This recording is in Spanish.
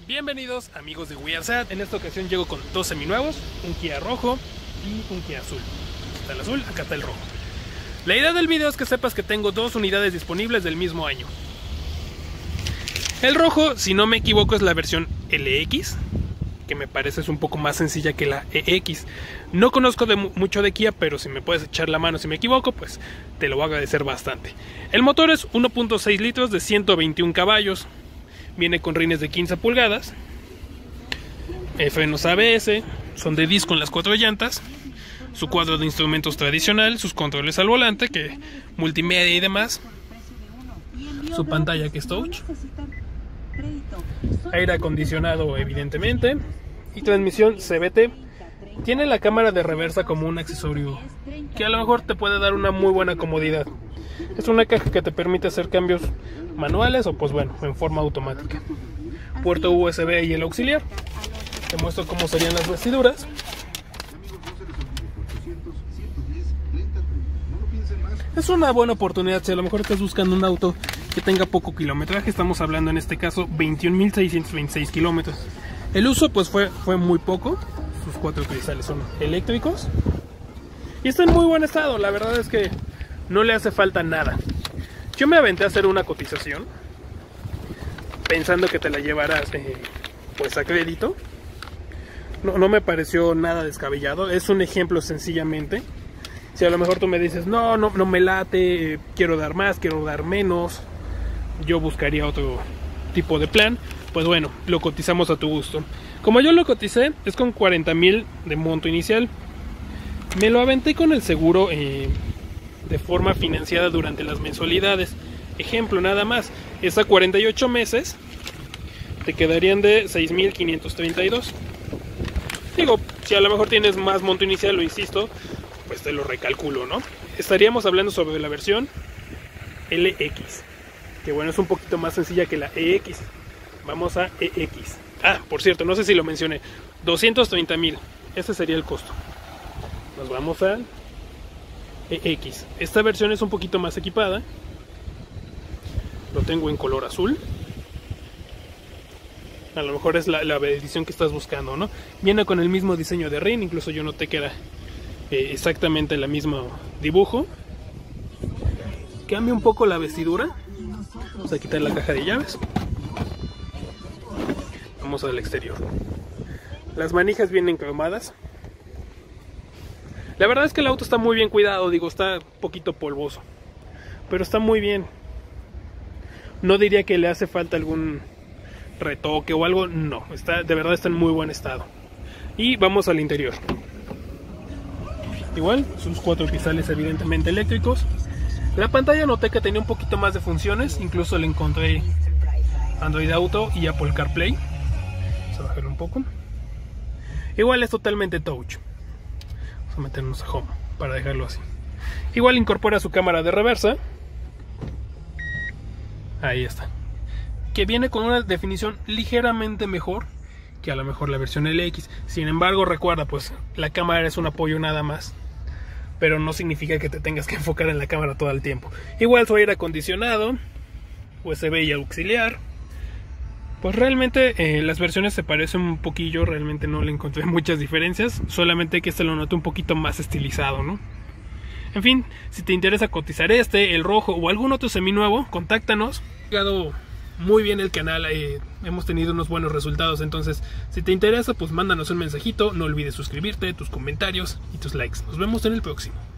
Bienvenidos amigos de We Are Sad. En esta ocasión llego con dos seminuevos, un Kia rojo y un Kia azul. Aquí está el azul, acá está el rojo. La idea del video es que sepas que tengo dos unidades disponibles del mismo año. El rojo, si no me equivoco, es la versión LX, que me parece es un poco más sencilla que la EX. No conozco mucho de Kia, pero si me puedes echar la mano si me equivoco, pues te lo voy a agradecer bastante. El motor es 1.6 litros de 121 caballos. Viene con rines de 15 pulgadas, frenos ABS, son de disco en las 4 llantas, su cuadro de instrumentos tradicional, sus controles al volante, que multimedia y demás, su pantalla que es touch, aire acondicionado evidentemente, y transmisión CVT. Tiene la cámara de reversa como un accesorio que a lo mejor te puede dar una muy buena comodidad. Es una caja que te permite hacer cambios manuales o pues bueno, en forma automática. Puerto USB y el auxiliar. Te muestro cómo serían las vestiduras. Es una buena oportunidad si a lo mejor estás buscando un auto que tenga poco kilometraje. Estamos hablando en este caso 21.626 kilómetros. El uso pues fue muy poco. Sus 4 cristales son eléctricos y está en muy buen estado. La verdad es que no le hace falta nada. Yo me aventé a hacer una cotización pensando que te la llevaras pues a crédito. No me pareció nada descabellado. Es un ejemplo sencillamente. Si a lo mejor tú me dices no me late, quiero dar más, quiero dar menos, yo buscaría otro tipo de plan. Pues bueno, lo cotizamos a tu gusto. Como yo lo coticé, es con 40,000 de monto inicial. Me lo aventé con el seguro de forma financiada durante las mensualidades. Ejemplo nada más, es a 48 meses, te quedarían de 6,532. Digo, si a lo mejor tienes más monto inicial, lo insisto, pues te lo recalculo, ¿no? Estaríamos hablando sobre la versión LX, que bueno, es un poquito más sencilla que la EX. Vamos a EX. Ah, por cierto, no sé si lo mencioné, 230,000, ese sería el costo. Nos vamos a EX. Esta versión es un poquito más equipada. Lo tengo en color azul. A lo mejor es la edición que estás buscando, ¿no? Viene con el mismo diseño de RIN. Incluso yo noté que era exactamente el mismo dibujo. Cambia un poco la vestidura. Vamos a quitar la caja de llaves. Vamos al exterior. Las manijas vienen cromadas. La verdad es que el auto está muy bien cuidado. Digo, está un poquito polvoso, pero está muy bien. No diría que le hace falta algún retoque o algo. No, de verdad está en muy buen estado. Y vamos al interior. Igual, sus 4 cristales evidentemente eléctricos. La pantalla noté que tenía un poquito más de funciones. Incluso le encontré Android Auto y Apple CarPlay. Vamos a bajarlo un poco. Igual es totalmente touch. Vamos a meternos a Home para dejarlo así. Igual incorpora su cámara de reversa. Ahí está. Que viene con una definición ligeramente mejor que a lo mejor la versión LX. Sin embargo, recuerda, pues la cámara es un apoyo nada más, pero no significa que te tengas que enfocar en la cámara todo el tiempo. Igual su aire acondicionado, USB y auxiliar. Pues realmente las versiones se parecen un poquillo. Realmente no le encontré muchas diferencias. Solamente que este lo noté un poquito más estilizado, ¿no? En fin, si te interesa cotizar el rojo o algún otro seminuevo, contáctanos. Ha llegado muy bien el canal, hemos tenido unos buenos resultados. Entonces, si te interesa, pues mándanos un mensajito. No olvides suscribirte, tus comentarios y tus likes. Nos vemos en el próximo.